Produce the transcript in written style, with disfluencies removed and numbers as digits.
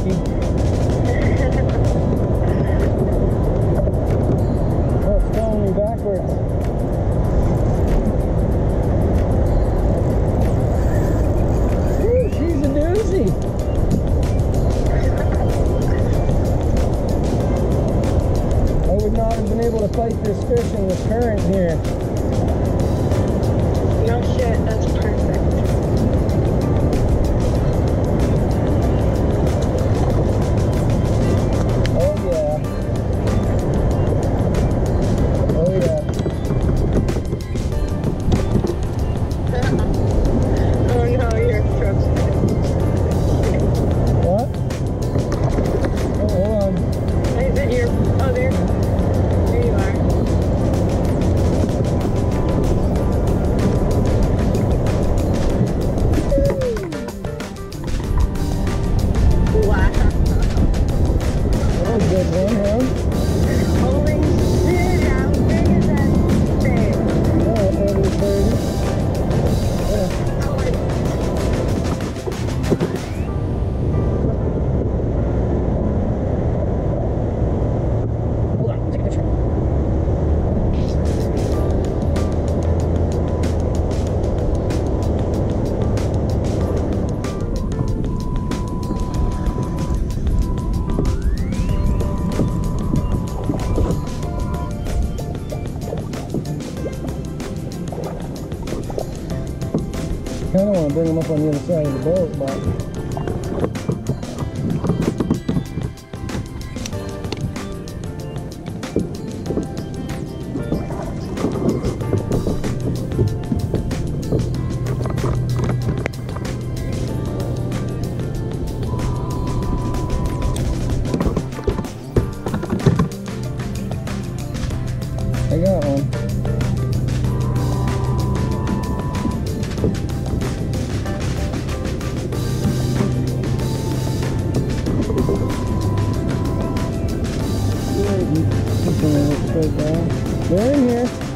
Mikey. Oh, it's throwing me backwards. Woo, she's a doozy. I would not have been able to fight this fish in the current here. No shit, that's perfect. Oh yeah. Oh yeah. Oh no, you're so What? Oh, hold on. Is it your... Oh, there you are. Wow. That was a good one, huh? Holy shit, how big is that thing? Yeah, over 30. Yeah. Oh, it's... Hold on, take a picture. I kind of want to bring them up on the other side of the boat, but I got one. They're in here.